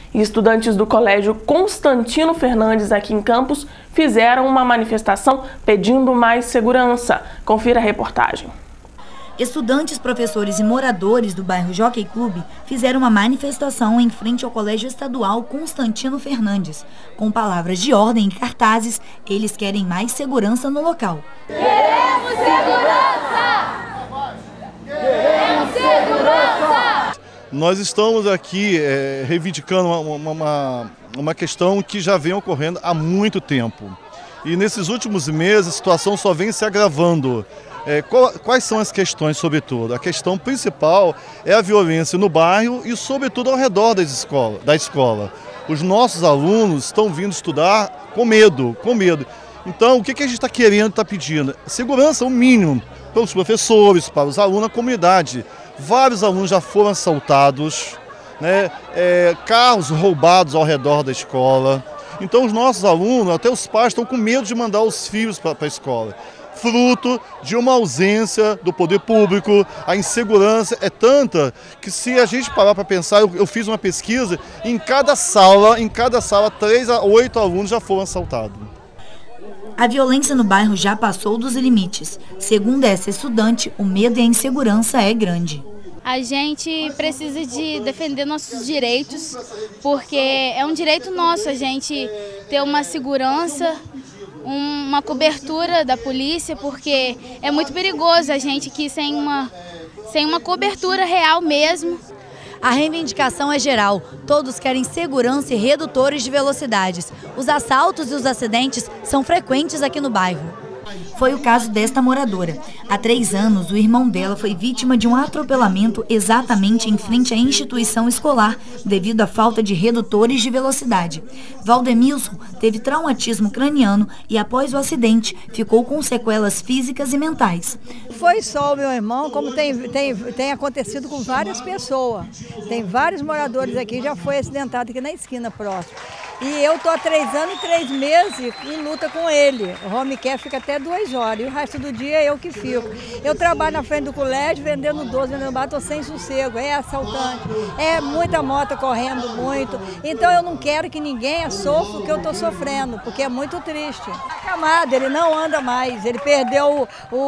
E estudantes do Colégio Constantino Fernandes, aqui em Campos, fizeram uma manifestação pedindo mais segurança. Confira a reportagem. Estudantes, professores e moradores do bairro Jockey Clube fizeram uma manifestação em frente ao Colégio Estadual Constantino Fernandes. Com palavras de ordem e cartazes, eles querem mais segurança no local. Queremos segurança! Queremos segurança! Nós estamos aqui reivindicando uma questão que já vem ocorrendo há muito tempo. E nesses últimos meses a situação só vem se agravando. Quais são as questões, sobretudo? A questão principal é a violência no bairro e, sobretudo, ao redor da escola. Os nossos alunos estão vindo estudar com medo. Então, o que a gente está querendo, está pedindo? Segurança, o mínimo, para os professores, para os alunos, a comunidade. Vários alunos já foram assaltados, né? Carros roubados ao redor da escola. Então, os nossos alunos, até os pais, estão com medo de mandar os filhos para a escola. Fruto de uma ausência do poder público, a insegurança é tanta que, se a gente parar para pensar, eu fiz uma pesquisa, em cada sala 3 a 8 alunos já foram assaltados. A violência no bairro já passou dos limites. Segundo essa estudante, o medo e a insegurança é grande. A gente precisa de defender nossos direitos, porque é um direito nosso a gente ter uma segurança, uma cobertura da polícia, porque é muito perigoso a gente aqui sem uma cobertura real mesmo. A reivindicação é geral. Todos querem segurança e redutores de velocidades. Os assaltos e os acidentes são frequentes aqui no bairro. Foi o caso desta moradora. Há 3 anos, o irmão dela foi vítima de um atropelamento exatamente em frente à instituição escolar, devido à falta de redutores de velocidade. Valdemilson teve traumatismo craniano e, após o acidente, ficou com sequelas físicas e mentais. Foi só o meu irmão, como tem acontecido com várias pessoas. Tem vários moradores aqui que já foi acidentado aqui na esquina próxima. E eu estou há 3 anos e 3 meses em luta com ele. O home care fica até 2 horas e o resto do dia é eu que fico. Eu trabalho na frente do colégio, vendendo doce, vendendo bar, estou sem sossego, é assaltante, é muita moto correndo muito. Então eu não quero que ninguém sofra o que eu estou sofrendo, porque é muito triste. Acamado, ele não anda mais, ele perdeu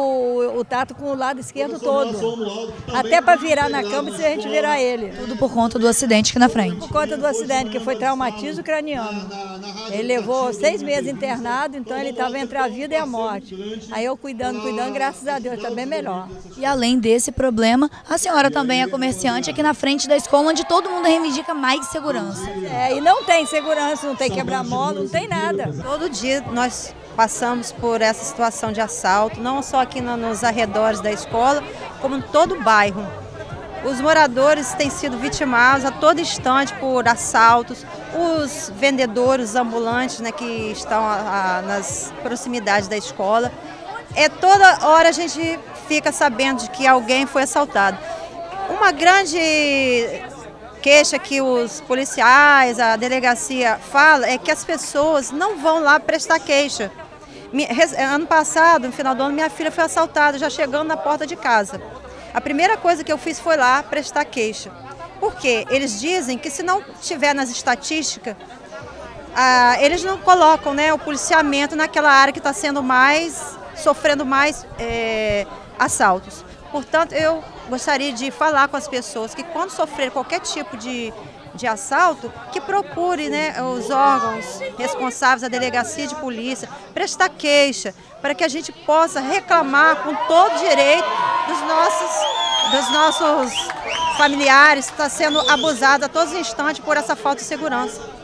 o tato com o lado esquerdo todo. Até para virar na cama, se a gente virar ele. Tudo por conta do acidente aqui na frente. Por conta do acidente, que foi traumatismo craniano. Ele levou 6 meses internado, então ele estava entre a vida e a morte. Aí eu cuidando, graças a Deus, está bem melhor. E além desse problema, a senhora também é comerciante aqui na frente da escola, onde todo mundo reivindica mais segurança. E não tem segurança, não tem quebra-mola, não tem nada. Todo dia nós passamos por essa situação de assalto, não só aqui nos arredores da escola, como em todo o bairro. Os moradores têm sido vitimados a todo instante por assaltos, os vendedores, os ambulantes, né, que estão nas proximidades da escola. Toda hora a gente fica sabendo de que alguém foi assaltado. Uma grande queixa que os policiais, a delegacia fala é que as pessoas não vão lá prestar queixa. Ano passado, no final do ano, minha filha foi assaltada, já chegando na porta de casa. A primeira coisa que eu fiz foi lá prestar queixa. Por quê? Eles dizem que, se não tiver nas estatísticas, eles não colocam, né, o policiamento naquela área que está sofrendo mais assaltos. Portanto, eu gostaria de falar com as pessoas que, quando sofrer qualquer tipo de assalto, que procure, né, os órgãos responsáveis, a delegacia de polícia, prestar queixa, para que a gente possa reclamar com todo direito dos nossos familiares que estão sendo abusados a todos os instantes por essa falta de segurança.